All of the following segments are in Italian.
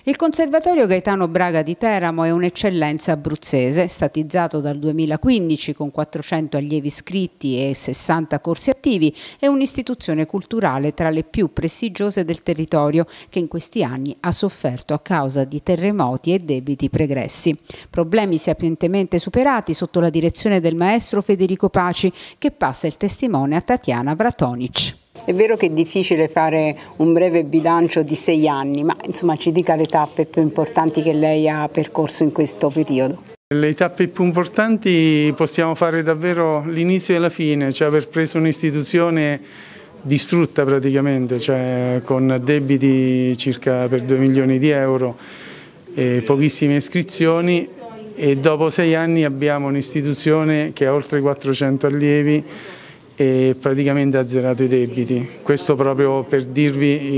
Il Conservatorio Gaetano Braga di Teramo è un'eccellenza abruzzese, statizzato dal 2015 con 400 allievi iscritti e 60 corsi attivi, è un'istituzione culturale tra le più prestigiose del territorio che in questi anni ha sofferto a causa di terremoti e debiti pregressi. Problemi sapientemente superati sotto la direzione del maestro Federico Paci, che passa il testimone a Tatiana Vratonic. È vero che è difficile fare un breve bilancio di 6 anni, ma insomma ci dica le tappe più importanti che lei ha percorso in questo periodo. Le tappe più importanti possiamo fare davvero l'inizio e la fine, cioè aver preso un'istituzione distrutta praticamente, cioè con debiti circa per 2 milioni di euro e pochissime iscrizioni, e dopo 6 anni abbiamo un'istituzione che ha oltre 400 allievi e praticamente ha azzerato i debiti. Questo proprio per dirvi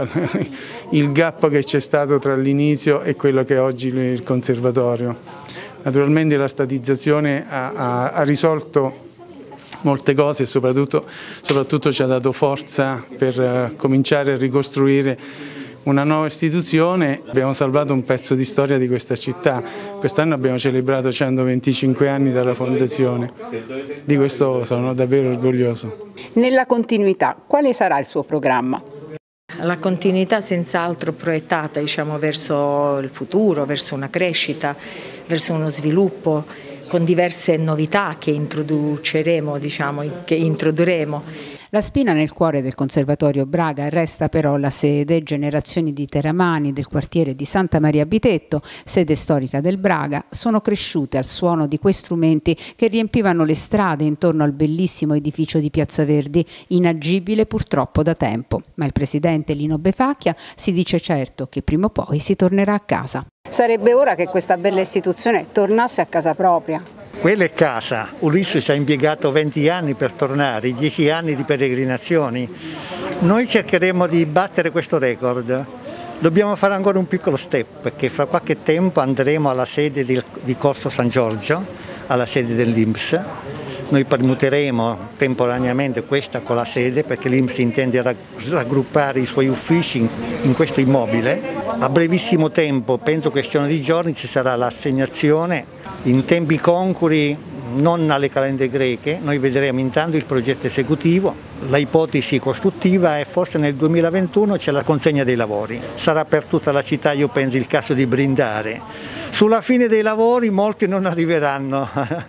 il gap che c'è stato tra l'inizio e quello che è oggi il conservatorio. Naturalmente la statizzazione ha risolto molte cose e soprattutto ci ha dato forza per cominciare a ricostruire una nuova istituzione. Abbiamo salvato un pezzo di storia di questa città. Quest'anno abbiamo celebrato 125 anni dalla fondazione. Di questo sono davvero orgoglioso. Nella continuità, quale sarà il suo programma? La continuità senz'altro proiettata, verso il futuro, verso una crescita, verso uno sviluppo, con diverse novità che introduceremo, che introdurremo. La spina nel cuore del Conservatorio Braga resta però la sede Generazioni di Teramani del quartiere di Santa Maria Bitetto, sede storica del Braga, sono cresciute al suono di quei strumenti che riempivano le strade intorno al bellissimo edificio di Piazza Verdi, inagibile purtroppo da tempo. Ma il presidente Lino Befacchia si dice certo che prima o poi si tornerà a casa. Sarebbe ora che questa bella istituzione tornasse a casa propria. Quella è casa. Ulisse ci ha impiegato 20 anni per tornare, 10 anni di peregrinazioni. Noi cercheremo di battere questo record. Dobbiamo fare ancora un piccolo step, perché fra qualche tempo andremo alla sede di Corso San Giorgio, alla sede dell'INPS. Noi permuteremo temporaneamente questa con la sede, perché l'INPS intende raggruppare i suoi uffici in questo immobile. A brevissimo tempo, penso questione di giorni, ci sarà l'assegnazione in tempi concuri, non alle calende greche. Noi vedremo intanto il progetto esecutivo, la ipotesi costruttiva, e forse nel 2021 c'è la consegna dei lavori. Sarà per tutta la città, io penso, il caso di brindare. Sulla fine dei lavori molti non arriveranno,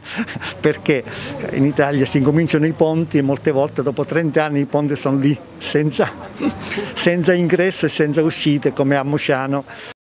perché in Italia si incominciano i ponti e molte volte dopo 30 anni i ponti sono lì senza ingresso e senza uscite, come a Mosciano.